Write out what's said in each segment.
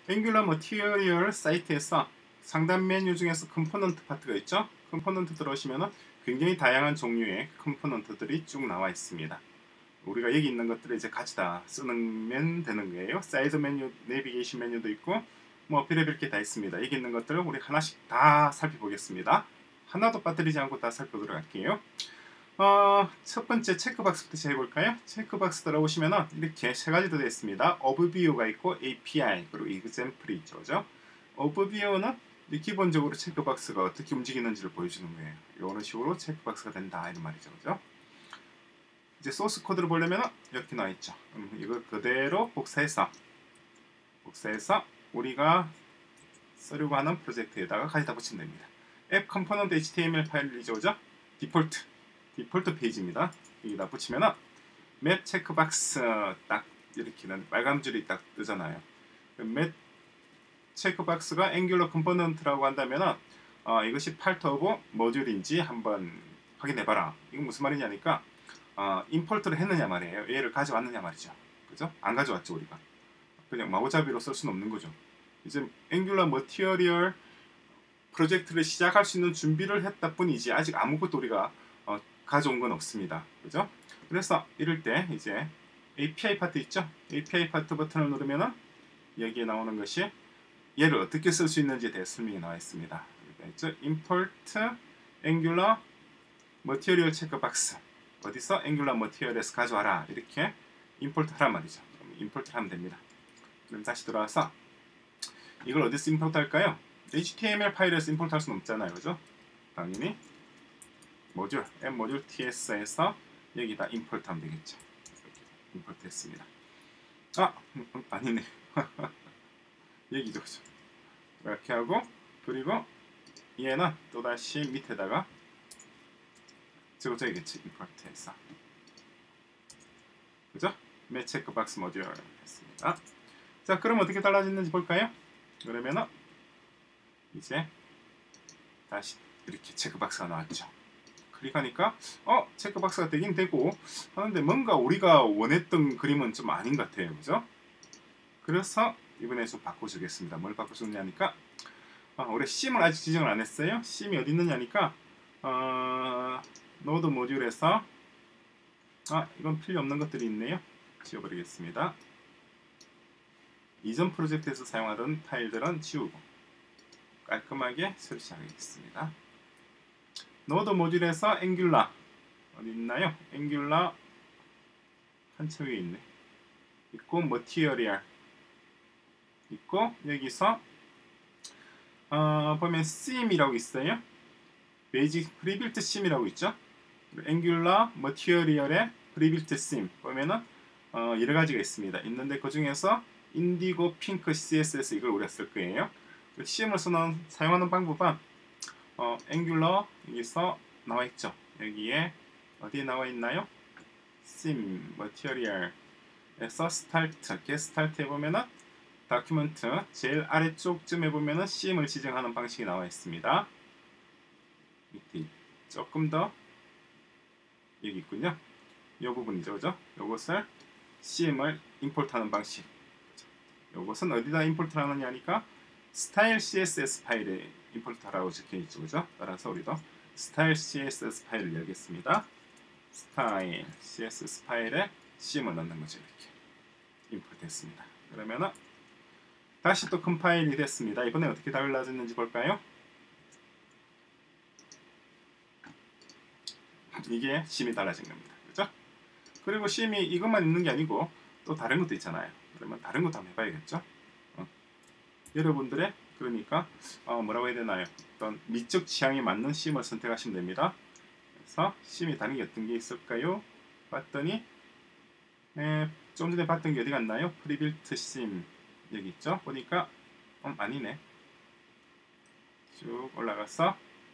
앵귤러 머티리얼 사이트에서 상단 메뉴 중에서 컴포넌트 파트가 있죠. 컴포넌트 들어오시면은 굉장히 다양한 종류의 컴포넌트들이 쭉 나와 있습니다. 우리가 여기 있는 것들을 이제 가져다 쓰면 되는 거예요. 사이드 메뉴, 내비게이션 메뉴도 있고 뭐 별의별 게 다 있습니다. 여기 있는 것들을 우리 하나씩 다 살펴보겠습니다. 하나도 빠뜨리지 않고 다 살펴보도록 할게요. 첫 번째 체크박스부터 시작해볼까요? 체크박스 들어오시면은 이렇게 세 가지도 되어 있습니다. 오버뷰가 있고 API 그리고 example이 있죠. 그죠? 오버뷰는 기본적으로 체크박스가 어떻게 움직이는지를 보여주는 거예요. 이런 식으로 체크박스가 된다 이런 말이죠. 그죠? 이제 소스 코드를 보려면 이렇게 나와 있죠. 이걸 그대로 복사해서 우리가 쓰려고 하는 프로젝트에다가 가져다 붙이면 됩니다. 앱 컴포넌트 HTML 파일이죠. 그죠? 디폴트 페이지입니다. 여기다 붙이면은 맵 체크박스 딱 이렇게는 빨간 줄이 딱 뜨잖아요. 맵 체크박스가 앵귤러 컴포넌트라고 한다면은 이것이 파트 오브 모듈인지 한번 확인해봐라. 이건 무슨 말이냐니까 임포트를 했느냐 말이에요. 얘를 가져왔느냐 말이죠. 그죠? 안 가져왔죠 우리가. 그냥 마구잡이로 쓸 수는 없는 거죠. 이제 앵귤러 머티리얼 프로젝트를 시작할 수 있는 준비를 했다 뿐이지 아직 아무것도 우리가 가져온 건 없습니다. 그죠? 그래서 이럴 때 이제 API 파트 있죠? API 파트 버튼을 누르면은 여기에 나오는 것이 얘를 어떻게 쓸 수 있는지에 대해 설명이 나와 있습니다. 있죠? Import Angular Material Checkbox 어디서 Angular Material에서 가져와라 이렇게 임포트 하란 말이죠. 임포트 하면 됩니다. 그럼 다시 들어와서 이걸 어디서 임포트 할까요? HTML 파일에서 임포트 할 수는 없잖아요. 그죠? 당연히 모듈, m 모듈 ts에서 여기다 임포트 하면 되겠죠. 임포트 했습니다. 아니네. 여기죠. 그죠? 이렇게 하고 그리고 얘는 또다시 밑에다가 적어줘야겠지. 임포트해서 그죠? 매 체크박스 모듈 했습니다. 자, 그럼 어떻게 달라졌는지 볼까요? 그러면은 이제 다시 이렇게 체크박스가 나왔죠. 클릭하니까 체크박스가 되긴 되고 하는데 뭔가 우리가 원했던 그림은 좀 아닌 것 같아요. 그죠? 그래서 이번에 좀 바꿔주겠습니다. 뭘 바꿔주느냐니까 우리 심을 아직 지정을 안 했어요. 심이 어디 있느냐니까 노드 모듈에서 이건 필요 없는 것들이 있네요. 지워버리겠습니다. 이전 프로젝트에서 사용하던 파일들은 지우고 깔끔하게 설치하겠습니다. 노드 모듈에서 앵귤러 어디 있나요? 앵귤러 한참 위에 있네. 있고 머티리얼 있고 여기서 보면 심이라고 있어요. 베이직 프리빌트 심이라고 있죠. 앵귤러 머티리얼의 프리빌트 심 보면은 여러 가지가 있습니다. 있는데 그 중에서 인디고 핑크 CSS 이걸 우리가 쓸 거예요. 심을 사용하는 방법은 앵귤러 여기서 나와 있죠. 여기에 어디에 나와 있나요? 심 머티리얼에서 스타트 스타트 해보면은 다큐멘트 제일 아래쪽쯤에 보면은 심을 지정하는 방식이 나와 있습니다. 밑에 조금 더 여기 있군요. 이 부분이죠, 그죠? 요것을 CM을 임포트하는 방식. 요것은 어디다 임포트를 하느냐니까 스타일 CSS 파일에 임포트하라고 적혀있죠, 그죠? 따라서 우리도 스타일 CSS 파일을 열겠습니다. 스타일 CSS 파일에 CM을 넣는 거죠, 이렇게 임포트했습니다. 그러면은 다시 또 컴파일이 됐습니다. 이번에 어떻게 달라졌는지 볼까요? 이게 심이 달라진 겁니다. 그죠? 그리고 심이 이것만 있는 게 아니고 또 다른 것도 있잖아요. 그러면 다른 것도 한번 해봐야겠죠? 여러분들의 그러니까 뭐라고 해야 되나요? 어떤 미적 취향에 맞는 심을 선택하시면 됩니다. 그래서 심이 다른 게 어떤 게 있을까요? 봤더니 좀 전에 봤던 게 어디 갔나요? 프리빌트 심 여기 있죠? 보니까 아니네. 쭉 올라가서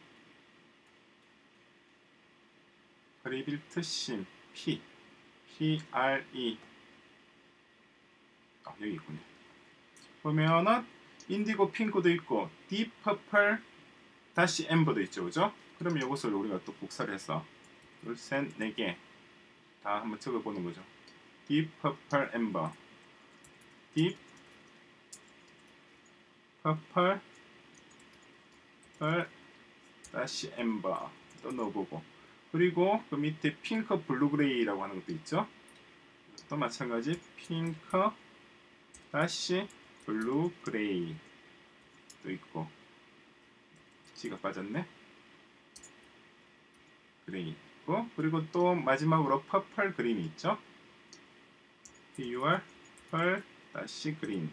프리빌트 심 PRE 여기 있군요. 보면은 인디고 핑크도 있고 딥 퍼플 다시 엠버도 있죠. 그죠? 그럼 이것을 우리가 또 복사를 해서 둘, 셋, 네 개 다 한번 적어보는 거죠. 딥 퍼플 엠버 딥 퍼플 다시 엠버 또 넣어보고, 그리고 그 밑에 핑크 블루 그레이라고 하는 것도 있죠. 또 마찬가지 핑크 다시 블루 그레이 또 있고, G가 빠졌네. 그레이 있고, 그리고 또 마지막으로 퍼플 그린이 있죠. PUR 다시 그린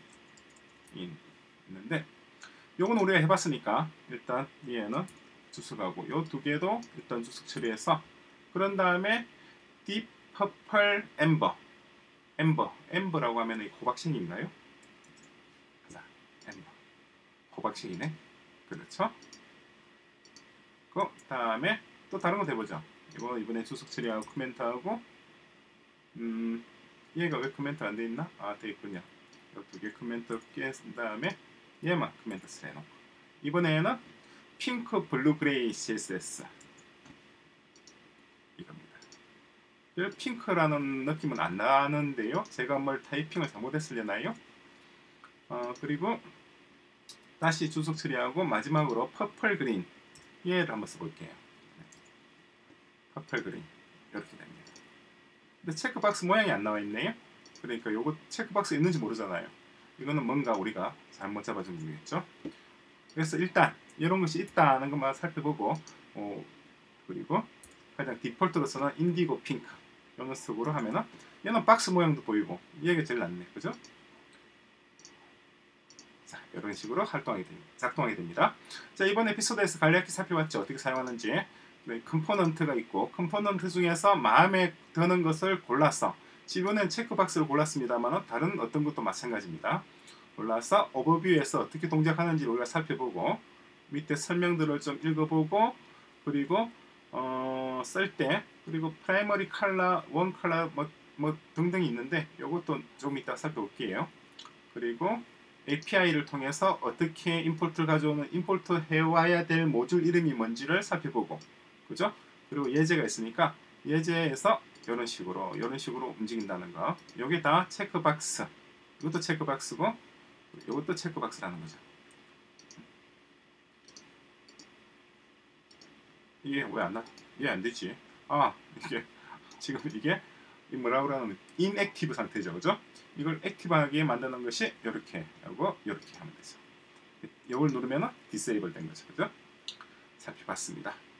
있는데, 요건 우리가 해봤으니까 일단 얘는 주석하고 요 두 개도 일단 주석 처리해서, 그런 다음에 딥 퍼플 엠버라고 하면 이 호박색인가요? 자, 엠버 호박색이네. 그렇죠? 그 다음에 또 다른 거 해보죠. 이번에 주석 처리하고 코멘트하고, 얘가 왜 코멘트 안 돼 있나? 아, 돼 있군요. 이 두 개 코멘트 깬 다음에 얘만 코멘트 해놓고, 이번에는 핑크 블루 그레이 CSS 이겁니다. 핑크라는 느낌은 안 나는데요. 제가 뭘 타이핑을 잘못했으려나요? 그리고 다시 주석 처리하고 마지막으로 퍼플 그린 얘를 한번 써볼게요. 퍼플 그린 이렇게 됩니다. 근데 체크박스 모양이 안 나와 있네요. 그러니까 요거 체크박스 있는지 모르잖아요. 이거는 뭔가 우리가 잘못 잡아준 거겠죠. 그래서 일단 이런 것이 있다는 것만 살펴보고, 그리고 가장 디폴트로서는 인디고 핑크 이런 식으로 하면은 얘는 박스 모양도 보이고 얘가 제일 낫네, 그죠? 자, 이런 식으로 작동하게 됩니다. 자, 이번 에피소드에서 간략히 살펴봤죠. 어떻게 사용하는지. 컴포넌트가 있고, 컴포넌트 중에서 마음에 드는 것을 골라서, 이번엔 체크박스를 골랐습니다만 다른 어떤 것도 마찬가지입니다. 골라서 오버뷰에서 어떻게 동작하는지 우리가 살펴보고, 밑에 설명들을 좀 읽어보고, 그리고 쓸 때, 그리고 프라이머리 컬러, 원 컬러 뭐 등등이 있는데 이것도 좀 이따 살펴볼게요. 그리고 API를 통해서 어떻게 임포트를 가져오는, 임포트 해와야 될 모듈 이름이 뭔지를 살펴보고, 그죠? 그리고 예제가 있으니까 예제에서 이런 식으로 움직인다는 거. 이게 다 체크박스. 이것도 체크박스고 이것도 체크박스라는 거죠. 이게 왜 안 나? 이게 안 되지. 이게 지금 이게 뭐라고 그러는 인액티브 상태죠, 그죠? 이걸 액티브하게 만드는 것이 이렇게 하고 이렇게 하면 되죠. 이걸 누르면은 디세이블 된 거죠, 그죠? 살펴봤습니다.